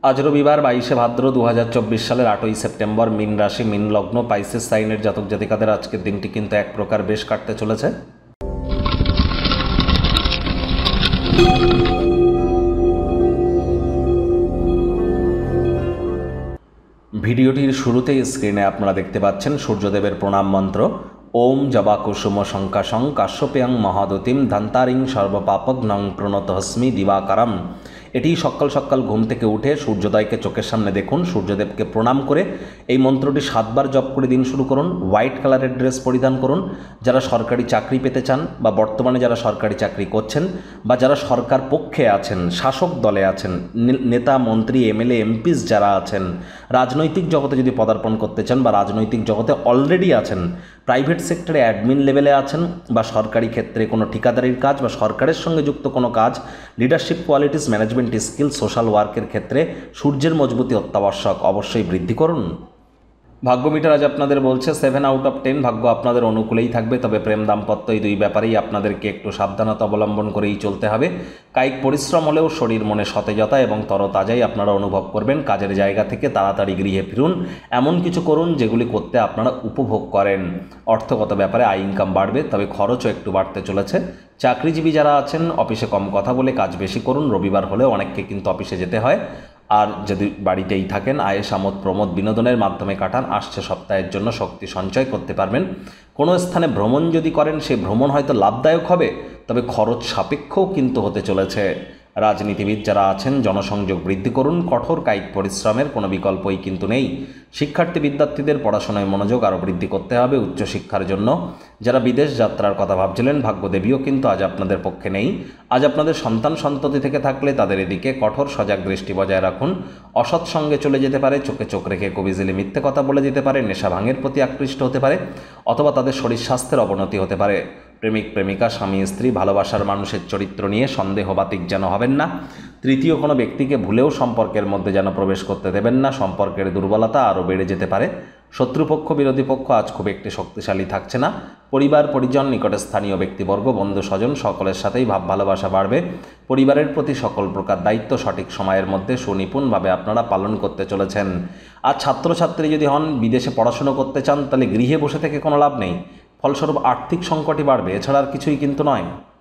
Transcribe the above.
আজ রবিবার 22শে ভাদ্র 2024 সালের 8ই সেপ্টেম্বর। মীন রাশি, মীন লগ্ন, পাইসেস সাইনের জাতক জাতিকাদের আজকের দিনটি কিন্তু এক প্রকার বেশ কাটতে চলেছে। ভিডিওটির শুরুতেই স্ক্রিনে আপনারা দেখতে পাচ্ছেন সূর্যদেবের প্রণাম মন্ত্র। ওম জবা কুসুম শঙ্কাশং কাশ্যপেয়ং মহাদতিম ধন্তারিং সর্বপাপগ্নং প্রণতহস্মি দিবাকারম। এটি সকাল সকাল ঘুম থেকে উঠে সূর্যোদয়কে চোখের সামনে দেখুন, সূর্যদেবকে প্রণাম করে এই মন্ত্রটি 7 বার জপ করে দিন শুরু করুন। হোয়াইট কালারের ড্রেস পরিধান করুন। যারা সরকারি চাকরি পেতে চান বা বর্তমানে যারা সরকারি চাকরি করছেন বা যারা সরকার পক্ষে আছেন, শাসক দলে আছেন, নেতা মন্ত্রী এমএলএ এমপিস যারা আছেন, রাজনৈতিক জগতে যদি পদার্পণ করতে চান বা রাজনৈতিক জগতে অলরেডি আছেন, প্রাইভেট সেক্টরে অ্যাডমিন লেভেলে আছেন বা সরকারি ক্ষেত্রে কোনো ঠিকাদারির কাজ বা সরকারের সঙ্গে যুক্ত কোনো কাজ, leadership qualities, management skill, social ওয়ার্কের ক্ষেত্রে সূর্যের মজবুতি অত্যাবশ্যক। অবশ্যই বৃদ্ধি করুন। ভাগ্য মিটার আজ আপনাদের বলছে 7 আউট অফ 10। ভাগ্য আপনাদের অনুকূলেই থাকবে, তবে প্রেম দাম্পত্য এই দুই ব্যাপারেই আপনাদেরকে একটু সাবধানতা অবলম্বন করেই চলতে হবে। কায়িক পরিশ্রম হলেও শরীর মনে সতেজতা এবং তরতাজাই আপনারা অনুভব করবেন। কাজের জায়গা থেকে তাড়াতাড়ি গৃহে ফিরুন, এমন কিছু করুন যেগুলি করতে আপনারা উপভোগ করেন। অর্থগত ব্যাপারে আয় ইনকাম বাড়বে, তবে খরচও একটু বাড়তে চলেছে। চাকরিজীবী যারা আছেন অফিসে কম কথা বলে কাজ বেশি করুন। রবিবার হলেও অনেককে কিন্তু অফিসে যেতে হয়। আর যদি বাড়িতেই থাকেন, আয়েস আমোদ প্রমোদ বিনোদনের মাধ্যমে কাটান। আসছে সপ্তাহের জন্য শক্তি সঞ্চয় করতে পারবেন। কোনো স্থানে ভ্রমণ যদি করেন, সেই ভ্রমণ হয়তো লাভদায়ক হবে, তবে খরচ সাপেক্ষও কিন্তু হতে চলেছে। রাজনীতিবিদ যারা আছেন জনসংযোগ বৃদ্ধি করুন। কঠোর কায়িক পরিশ্রমের কোনো বিকল্পই কিন্তু নেই। শিক্ষার্থী বিদ্যার্থীদের পড়াশোনায় মনোযোগ আরও বৃদ্ধি করতে হবে উচ্চশিক্ষার জন্য। যারা বিদেশ যাত্রার কথা ভাবছিলেন, ভাগ্যদেবীও কিন্তু আজ আপনাদের পক্ষে নেই। আজ আপনাদের সন্তান সন্ততি থেকে থাকলে তাদের এদিকে কঠোর সজাগ দৃষ্টি বজায় রাখুন। অসৎ সঙ্গে চলে যেতে পারে, চোখে চোখ রেখে কবিজিলে মিথ্যে কথা বলে যেতে পারে, নেশা ভাঙের প্রতি আকৃষ্ট হতে পারে, অথবা তাদের শরীর স্বাস্থ্যের অবনতি হতে পারে। প্রেমিক প্রেমিকা, স্বামী স্ত্রী, ভালোবাসার মানুষের চরিত্র নিয়ে সন্দেহবাতিক যেন হবেন না। তৃতীয় কোনো ব্যক্তিকে ভুলেও সম্পর্কের মধ্যে যেন প্রবেশ করতে দেবেন না। সম্পর্কের দুর্বলতা আরও বেড়ে যেতে পারে। শত্রুপক্ষ বিরোধী পক্ষ আজ খুব একটি শক্তিশালী থাকছে না। পরিবার পরিজন, নিকটে স্থানীয় ব্যক্তিবর্গ, বন্ধু স্বজন সকলের সাথেই ভাব ভালোবাসা বাড়বে। পরিবারের প্রতি সকল প্রকার দায়িত্ব সঠিক সময়ের মধ্যে সুনিপুণভাবে আপনারা পালন করতে চলেছেন। আর ছাত্রছাত্রী যদি হন, বিদেশে পড়াশুনো করতে চান, তাহলে গৃহে বসে থেকে কোনো লাভ নেই। ফলস্বরূপ আর্থিক সংকটই বাড়বে, এছাড়া আর কিছুই কিন্তু নয়।